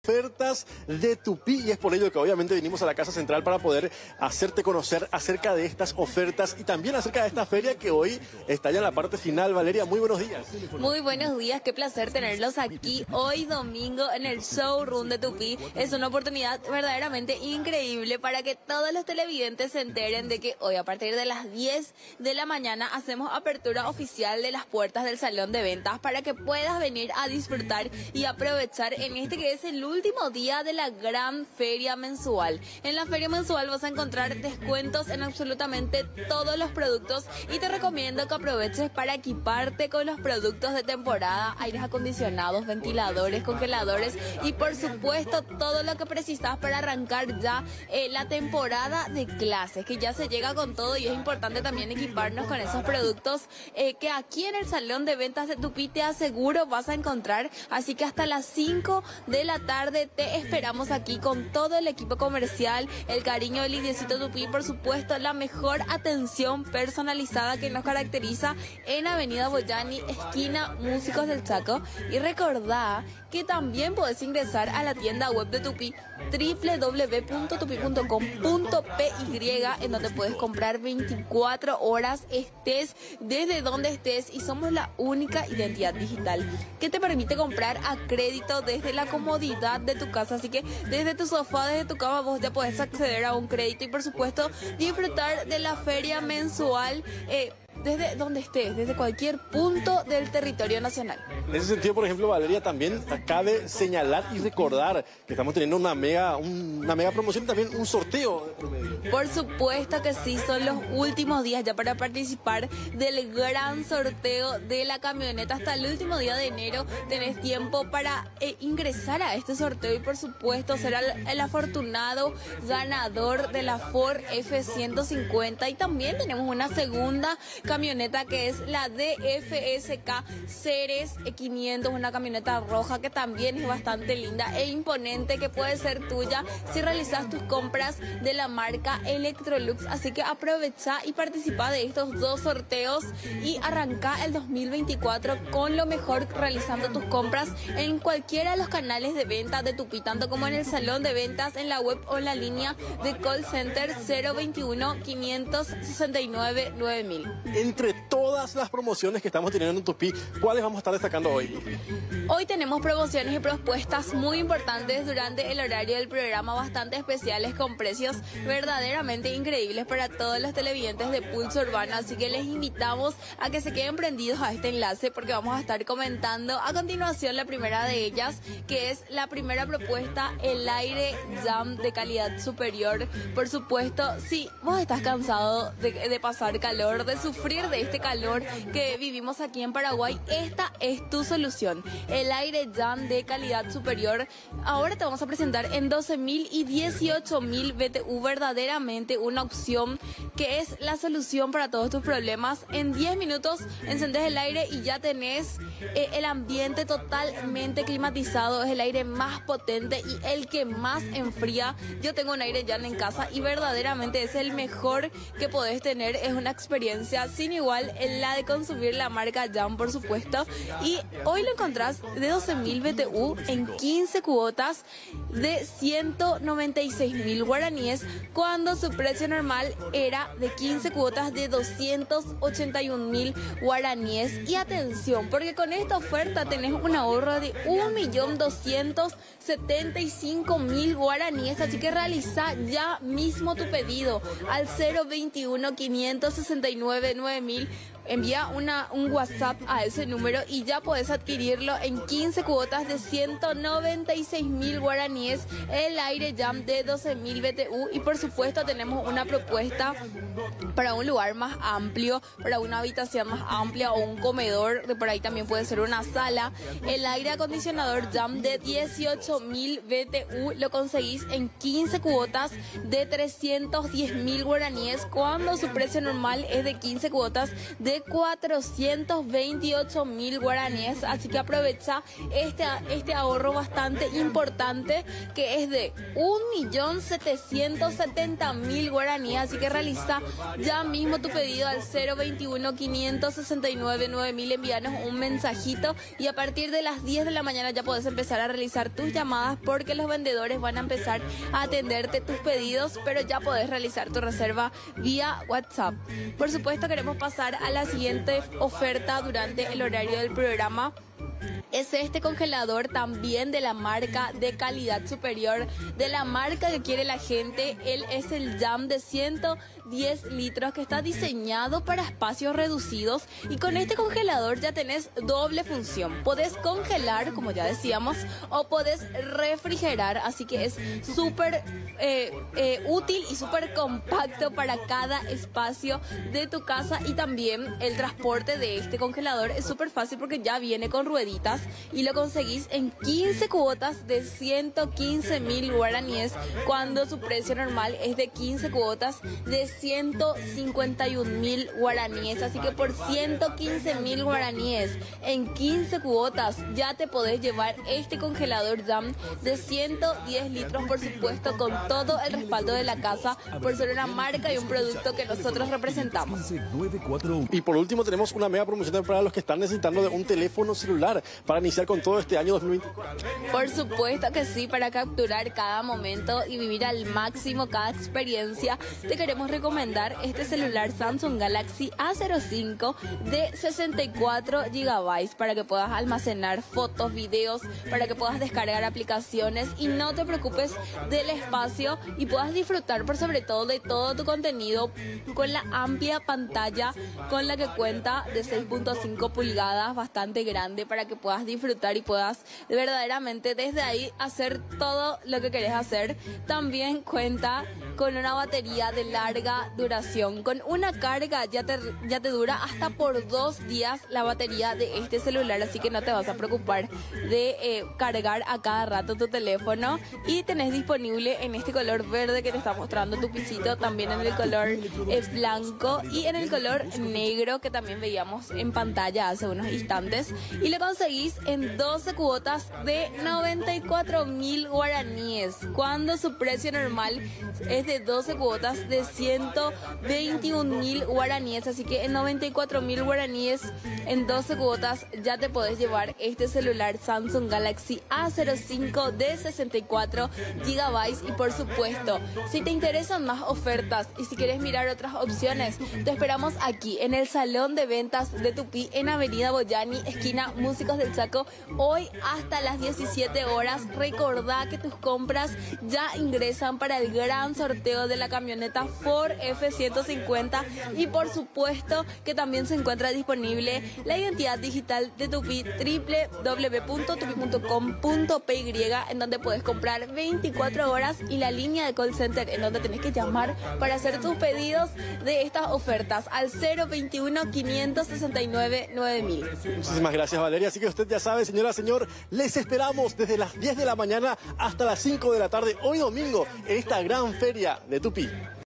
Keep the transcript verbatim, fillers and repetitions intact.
Ofertas de Tupí, y es por ello que obviamente vinimos a la Casa Central para poder hacerte conocer acerca de estas ofertas y también acerca de esta feria que hoy está ya en la parte final. Valeria, muy buenos días. Muy buenos días, qué placer tenerlos aquí hoy domingo en el showroom de Tupí. Es una oportunidad verdaderamente increíble para que todos los televidentes se enteren de que hoy a partir de las diez de la mañana hacemos apertura oficial de las puertas del salón de ventas para que puedas venir a disfrutar y aprovechar en este que es el último día de la gran feria mensual. En la feria mensual vas a encontrar descuentos en absolutamente todos los productos y te recomiendo que aproveches para equiparte con los productos de temporada, aires acondicionados, ventiladores, congeladores y por supuesto todo lo que precisas para arrancar ya eh, la temporada de clases, que ya se llega con todo, y es importante también equiparnos con esos productos eh, que aquí en el salón de ventas de Tupí te aseguro vas a encontrar. Así que hasta las cinco de la tarde te esperamos aquí con todo el equipo comercial, el cariño del Indiecito Tupí, por supuesto la mejor atención personalizada que nos caracteriza en Avenida Boyani, esquina Músicos del Chaco. Y recordá que también podés ingresar a la tienda web de Tupí, doble u doble u doble u punto tupi punto com punto p y, en donde puedes comprar veinticuatro horas, estés desde donde estés, y somos la única identidad digital que te permite comprar a crédito desde la comodidad de tu casa. Así que desde tu sofá, desde tu cama, vos ya podés acceder a un crédito y por supuesto disfrutar de la feria mensual eh, desde donde estés, desde cualquier punto del territorio nacional. En ese sentido, por ejemplo, Valeria, también cabe señalar y recordar que estamos teniendo una mega, una mega promoción y también un sorteo de promedio. Por supuesto que sí, son los últimos días ya para participar del gran sorteo de la camioneta. Hasta el último día de enero tenés tiempo para eh, ingresar a este sorteo y por supuesto será el, el afortunado ganador de la Ford F ciento cincuenta. Y también tenemos una segunda camioneta que es la D F S K Ceres quinientos, una camioneta roja que también es bastante linda e imponente, que puede ser tuya si realizas tus compras de la marca Electrolux. Así que aprovecha y participa de estos dos sorteos y arranca el dos mil veinticuatro con lo mejor, realizando tus compras en cualquiera de los canales de venta de Tupí, tanto como en el salón de ventas, en la web o en la línea de call center cero veintiuno, quinientos sesenta y nueve, nueve mil. Entre todas las promociones que estamos teniendo en Tupí, ¿cuáles vamos a estar destacando hoy? Hoy tenemos promociones y propuestas muy importantes durante el horario del programa, bastante especiales con precios verdaderamente increíbles para todos los televidentes de Pulso Urbano. Así que les invitamos a que se queden prendidos a este enlace porque vamos a estar comentando a continuación la primera de ellas, que es la primera propuesta, el aire Jam de calidad superior. Por supuesto, si vos estás cansado de, de pasar calor, de sufrir de este calor que vivimos aquí en Paraguay, esta es tu solución. El aire Jam de calidad superior. Ahora te vamos a presentar en doce mil y dieciocho mil B T U, verdaderamente una opción que es la solución para todos tus problemas. En diez minutos encendés el aire y ya tenés eh, el ambiente totalmente climatizado. Es el aire más potente y el que más enfría. Yo tengo un aire Jam en casa y verdaderamente es el mejor que podés tener. Es una experiencia sin igual en la de consumir la marca Jam, por supuesto. Y hoy lo encontrás de doce mil B T U en quince cuotas de ciento noventa y seis mil guaraníes, cuando su precio normal era de quince cuotas de doscientos ochenta y un mil guaraníes. Y atención, porque con esta oferta tenés un ahorro de un millón doscientos setenta y cinco mil guaraníes. Así que realiza ya mismo tu pedido al cero veintiuno, quinientos sesenta y nueve, nueve mil. Envía una, un WhatsApp a ese número y ya podés adquirirlo en quince cuotas de ciento noventa y seis mil guaraníes, el aire Jam de doce mil B T U. Y por supuesto tenemos una propuesta para un lugar más amplio, para una habitación más amplia o un comedor, de por ahí también puede ser una sala. El aire acondicionador Jam de dieciocho mil B T U lo conseguís en quince cuotas de trescientos diez mil guaraníes, cuando su precio normal es de quince cuotas de de cuatrocientos veintiocho mil guaraníes, así que aprovecha este, este ahorro bastante importante que es de un millón setecientos setenta mil guaraníes, así que realiza ya mismo tu pedido al cero veintiuno, quinientos sesenta y nueve, nueve mil, envíanos un mensajito y a partir de las diez de la mañana ya podés empezar a realizar tus llamadas porque los vendedores van a empezar a atenderte tus pedidos, pero ya podés realizar tu reserva vía WhatsApp. Por supuesto, queremos pasar a la siguiente oferta durante el horario del programa. Es este congelador también de la marca de calidad superior, de la marca que quiere la gente. Él es el Jam de ciento diez litros que está diseñado para espacios reducidos y con este congelador ya tenés doble función. Podés congelar, como ya decíamos, o podés refrigerar, así que es súper eh, eh, útil y súper compacto para cada espacio de tu casa. Y también el transporte de este congelador es súper fácil porque ya viene con rueditas y lo conseguís en quince cuotas de ciento quince mil guaraníes cuando su precio normal es de quince cuotas de ciento cincuenta y un mil guaraníes. Así que por ciento quince mil guaraníes en quince cuotas ya te podés llevar este congelador Jam de ciento diez litros, por supuesto con todo el respaldo de la casa por ser una marca y un producto que nosotros representamos. Y por último tenemos una mega promoción para los que están necesitando de un teléfono celular para iniciar con todo este año dos mil veinticuatro. Por supuesto que sí, para capturar cada momento y vivir al máximo cada experiencia, te queremos recomendar este celular Samsung Galaxy A cero cinco de sesenta y cuatro gigabytes para que puedas almacenar fotos, videos, para que puedas descargar aplicaciones y no te preocupes del espacio y puedas disfrutar por sobre todo de todo tu contenido con la amplia pantalla con la que cuenta de seis punto cinco pulgadas, bastante grande, para que puedas disfrutar y puedas verdaderamente desde ahí hacer todo lo que querés hacer. También cuenta con una batería de larga duración. Con una carga ya te, ya te dura hasta por dos días la batería de este celular, así que no te vas a preocupar de eh, cargar a cada rato tu teléfono. Y tenés disponible en este color verde que te está mostrando tu pisito, también en el color eh, blanco y en el color negro que también veíamos en pantalla hace unos instantes. Y lo conseguís en doce cuotas de noventa y cuatro mil guaraníes, cuando su precio normal es de doce cuotas de ciento veintiún mil guaraníes. Así que en noventa y cuatro mil guaraníes en doce cuotas ya te podés llevar este celular Samsung Galaxy A cero cinco de sesenta y cuatro gigabytes. Y por supuesto, si te interesan más ofertas y si quieres mirar otras opciones, te esperamos aquí en el Salón de Ventas de Tupí en Avenida Boyani, esquina Músicos del Chaco, hoy hasta las diecisiete horas. Recordá que tus compras ya ingresan para el gran sorteo de la camioneta Ford F ciento cincuenta y por supuesto que también se encuentra disponible la identidad digital de Tupí, doble u doble u doble u punto tupi punto com punto p y, en donde puedes comprar veinticuatro horas, y la línea de call center en donde tenés que llamar para hacer tus pedidos de estas ofertas al cero veintiuno, quinientos sesenta y nueve, nueve mil. Muchísimas gracias, Valeria. Así que usted ya sabe, señora, señor, les esperamos desde las diez de la mañana hasta las cinco de la tarde, hoy domingo, en esta gran feria de Tupí.